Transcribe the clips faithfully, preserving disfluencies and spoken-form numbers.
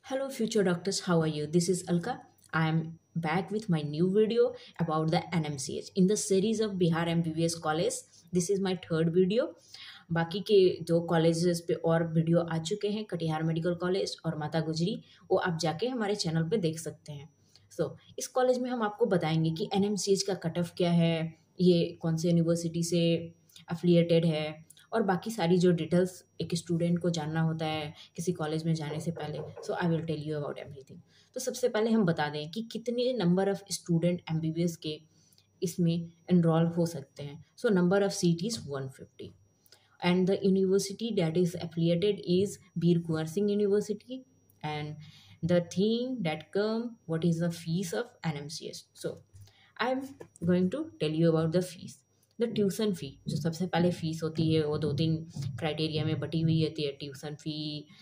Hello, future doctors. How are you? This is Alka. I am back with my new video about the N M C H in the series of Bihar M B B S College. This is my third video. बाकी के दो colleges पे और video आ चुके हैं, Katihar medical college और माता गुजरी, वो आप जाके हमारे चैनल पे देख सकते हैं. सो so, इस कॉलेज में हम आपको बताएंगे कि एन एम सी एच का कट ऑफ क्या है, ये कौन से यूनिवर्सिटी से अफिलिएटेड है, और बाकी सारी जो डिटेल्स एक स्टूडेंट को जानना होता है किसी कॉलेज में जाने से पहले. So I will tell you about everything. तो सबसे पहले हम बता दें कि कितने number of student M B B S के इसमें एनरोल हो सकते हैं. So number of seat is one fifty and the university that is affiliated is Bir Kunwar Singh University, and the thing that come what is the fees of N M C S. So I'm going to tell you about the fees. The tuition fee जो सबसे पहले fees होती है वो दो तीन criteria में बटी हुई होती है. ट्यूशन फ़ी,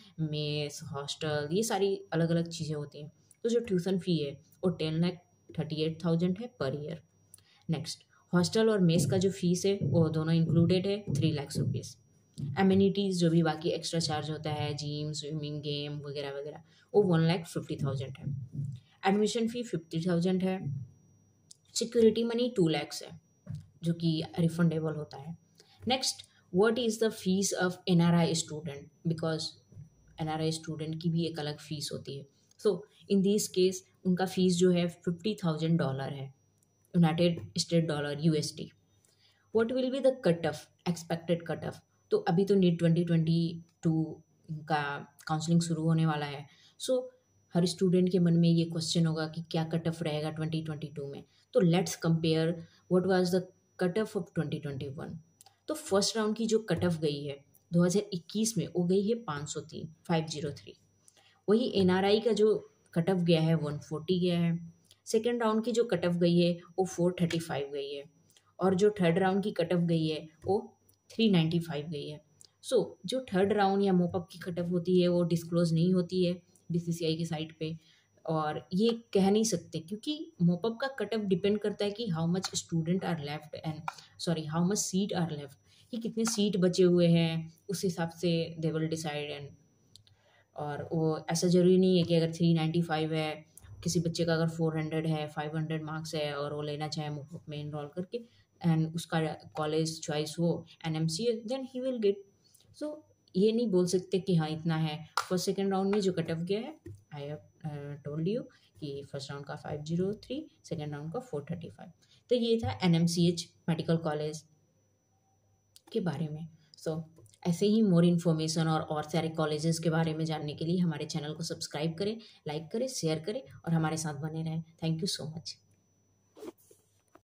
मेस, हॉस्टल, ये सारी अलग अलग चीज़ें होती हैं. तो जो ट्यूशन फ़ी है वो ten lakh thirty eight thousand है पर ईयर. नेक्स्ट, हॉस्टल और मेस का जो फीस है वो दोनों इंक्लूडेड है, थ्री लाख रुपीज़. एमिनिटीज़ जो भी बाकी एक्स्ट्रा चार्ज होता है, जिम, स्विमिंग, गेम वगैरह वगैरह, वो वन लाख फिफ्टी थाउजेंड है. एडमिशन फ़ी फिफ्टी थाउजेंड है. सिक्योरिटी मनी टू लैक्स है जो कि रिफंडेबल होता है. Next, what is the fees of N R I student, because N R I student की भी एक अलग फ़ीस होती है. सो इन दिस केस उनका फ़ीस जो है फिफ्टी थाउजेंड डॉलर है, united state dollar, U S D. What will be the cut of, expected cut off. तो अभी तो नीट ट्वेंटी ट्वेंटी टू का काउंसलिंग शुरू होने वाला है. सो so, हर स्टूडेंट के मन में ये क्वेश्चन होगा कि क्या कट ऑफ रहेगा ट्वेंटी ट्वेंटी टू में. तो let's compare what was the cut off of twenty twenty one. तो फर्स्ट राउंड की जो कट ऑफ गई है दो हज़ार इक्कीस में वो गई है पाँच सौ तीन, फाइव ज़ीरो थ्री. वही एन आर आई का जो कट ऑफ गया है वन फोर्टी गया है. सेकेंड राउंड की जो कट ऑफ गई है वो फोर थर्टी फाइव गई है, और जो थर्ड राउंड की कट ऑफ गई है वो थ्री नाइन्टी फाइव गई है. सो so, जो थर्ड राउंड या मोपअप की कट ऑफ होती है वो डिस्क्लोज नहीं होती है बी सी सी आई की साइट पे, और ये कह नहीं सकते क्योंकि मोपअप का कट ऑफ डिपेंड करता है कि how much student are left and sorry how much seat are left, कि कितने सीट बचे हुए हैं, उस हिसाब से दे विल डिसाइड. एंड और वो ऐसा ज़रूरी नहीं है कि अगर थ्री नाइन्टी फाइव है, किसी बच्चे का अगर फोर हंड्रेड है, फाइव हंड्रेड मार्क्स है और वो लेना चाहे मोपअप में इनरोल करके एंड उसका कॉलेज चॉइस हो N M C S, then he will get. So ये नहीं बोल सकते कि हाँ इतना है. फर्स्ट सेकेंड राउंड में जो कट ऑफ गया है आई हैव टोल्ड यू कि फर्स्ट राउंड का five zero three, second round का फोर थर्टी फाइव. तो ये था N M C H medical college के बारे में. सो so, ऐसे ही मोर इन्फॉर्मेशन और और सारे कॉलेजेस के बारे में जानने के लिए हमारे चैनल को सब्सक्राइब करें, लाइक करें, शेयर करें और हमारे साथ बने रहें. Thank you so much.